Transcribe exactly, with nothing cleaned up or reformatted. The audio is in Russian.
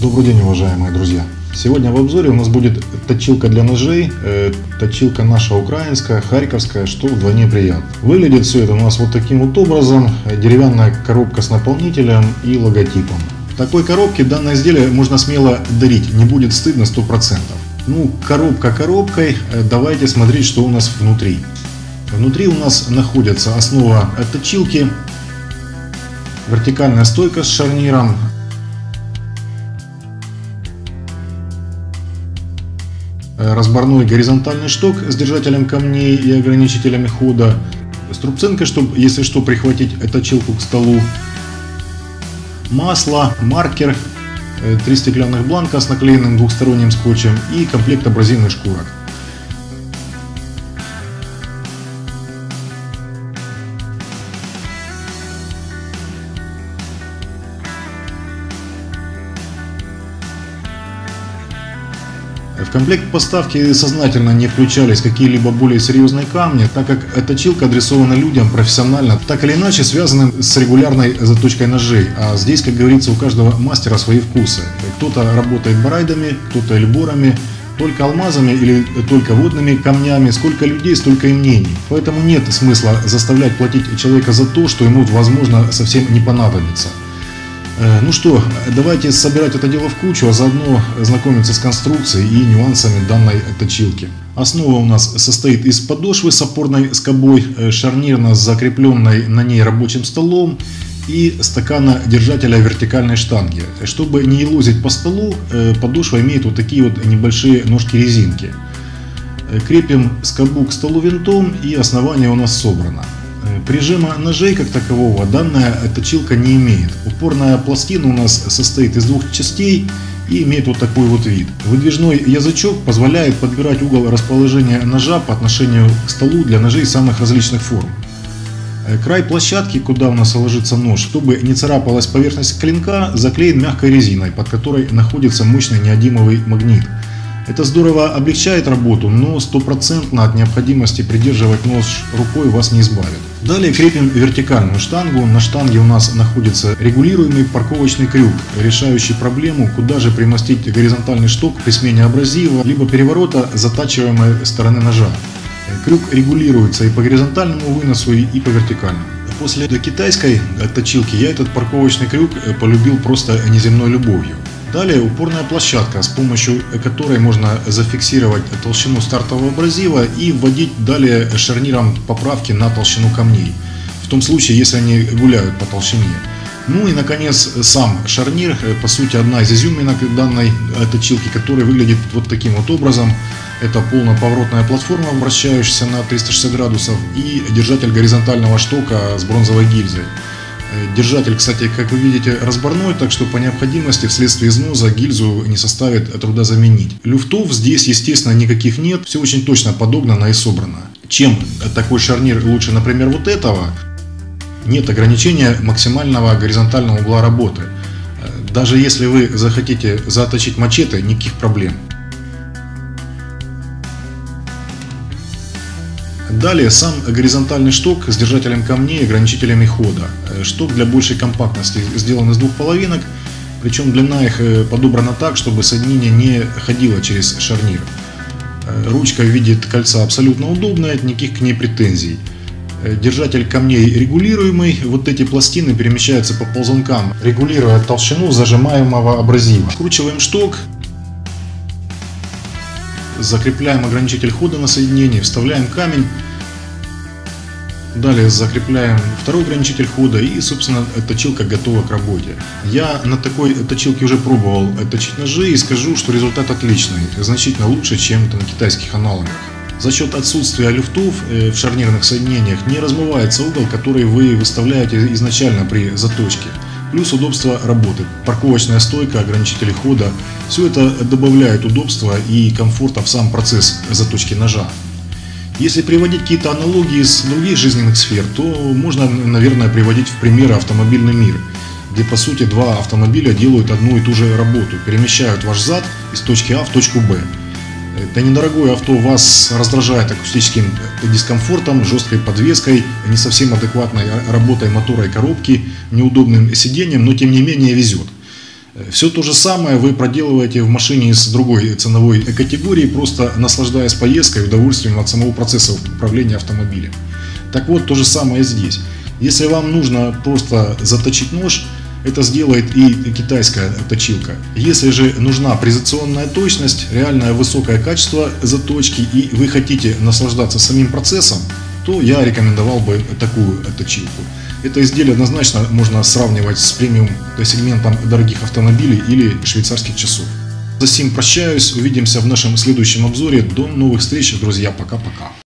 Добрый день, уважаемые друзья! Сегодня в обзоре у нас будет точилка для ножей, э, точилка наша украинская, харьковская, что вдвойне приятно. Выглядит все это у нас вот таким вот образом: деревянная коробка с наполнителем и логотипом. В такой коробке данное изделие можно смело дарить, не будет стыдно сто процентов. Ну, коробка коробкой, давайте смотреть, что у нас внутри. Внутри у нас находится основа точилки, вертикальная стойка с шарниром, разборной горизонтальный шток с держателем камней и ограничителями хода, струбцинка, чтобы, если что, прихватить точилку к столу, масло, маркер, три стеклянных бланка с наклеенным двухсторонним скотчем и комплект абразивных шкурок. В комплект поставки сознательно не включались какие-либо более серьезные камни, так как точилка адресована людям профессионально, так или иначе связанным с регулярной заточкой ножей. А здесь, как говорится, у каждого мастера свои вкусы. Кто-то работает барайдами, кто-то эльборами, только алмазами или только водными камнями. Сколько людей, столько и мнений. Поэтому нет смысла заставлять платить человека за то, что ему, возможно, совсем не понадобится. Ну что, давайте собирать это дело в кучу, а заодно знакомиться с конструкцией и нюансами данной точилки. Основа у нас состоит из подошвы с опорной скобой, шарнирно закрепленной на ней рабочим столом и стакана держателя вертикальной штанги. Чтобы не елозить по столу, подошва имеет вот такие вот небольшие ножки-резинки. Крепим скобу к столу винтом, и основание у нас собрано. Прижима ножей как такового данная точилка не имеет. Упорная пластина у нас состоит из двух частей и имеет вот такой вот вид. Выдвижной язычок позволяет подбирать угол расположения ножа по отношению к столу для ножей самых различных форм. Край площадки, куда у нас ложится нож, чтобы не царапалась поверхность клинка, заклеен мягкой резиной, под которой находится мощный неодимовый магнит. Это здорово облегчает работу, но стопроцентно от необходимости придерживать нож рукой вас не избавит. Далее крепим вертикальную штангу. На штанге у нас находится регулируемый парковочный крюк, решающий проблему, куда же примостить горизонтальный шток при смене абразива либо переворота затачиваемой стороны ножа. Крюк регулируется и по горизонтальному выносу, и по вертикальному. После китайской точилки я этот парковочный крюк полюбил просто неземной любовью. Далее упорная площадка, с помощью которой можно зафиксировать толщину стартового абразива и вводить далее шарниром поправки на толщину камней, в том случае, если они гуляют по толщине. Ну и наконец сам шарнир, по сути одна из изюминок данной точилки, которая выглядит вот таким вот образом. Это полноповоротная платформа, вращающаяся на триста шестьдесят градусов, и держатель горизонтального штока с бронзовой гильзой. Держатель, кстати, как вы видите, разборной, так что по необходимости вследствие изноза гильзу не составит труда заменить. Люфтов здесь, естественно, никаких нет, все очень точно подогнано и собрано. Чем такой шарнир лучше, например, вот этого? Нет ограничения максимального горизонтального угла работы. Даже если вы захотите заточить мачете, никаких проблем. Далее сам горизонтальный шток с держателем камней и ограничителями хода. Шток для большей компактности сделан из двух половинок, причем длина их подобрана так, чтобы соединение не ходило через шарнир. Ручка в виде кольца абсолютно удобная, никаких к ней претензий. Держатель камней регулируемый, вот эти пластины перемещаются по ползункам, регулируя толщину зажимаемого абразива. Скручиваем шток, закрепляем ограничитель хода на соединении, вставляем камень, далее закрепляем второй ограничитель хода, и, собственно, точилка готова к работе. Я на такой точилке уже пробовал точить ножи и скажу, что результат отличный, значительно лучше, чем на китайских аналогах. За счет отсутствия люфтов в шарнирных соединениях не размывается угол, который вы выставляете изначально при заточке. Плюс удобство работы, парковочная стойка, ограничители хода. Все это добавляет удобства и комфорта в сам процесс заточки ножа. Если приводить какие-то аналогии из других жизненных сфер, то можно, наверное, приводить в пример автомобильный мир, где по сути два автомобиля делают одну и ту же работу, перемещают ваш зад из точки А в точку Б. Это недорогое авто вас раздражает акустическим дискомфортом, жесткой подвеской, не совсем адекватной работой мотора и коробки, неудобным сиденьем, но тем не менее везет. Все то же самое вы проделываете в машине из другой ценовой категории, просто наслаждаясь поездкой и удовольствием от самого процесса управления автомобилем. Так вот, то же самое и здесь. Если вам нужно просто заточить нож, это сделает и китайская точилка. Если же нужна прецизионная точность, реальное высокое качество заточки, и вы хотите наслаждаться самим процессом, то я рекомендовал бы такую точилку. Это изделие однозначно можно сравнивать с премиум сегментом дорогих автомобилей или швейцарских часов. За сим прощаюсь, увидимся в нашем следующем обзоре. До новых встреч, друзья, пока-пока.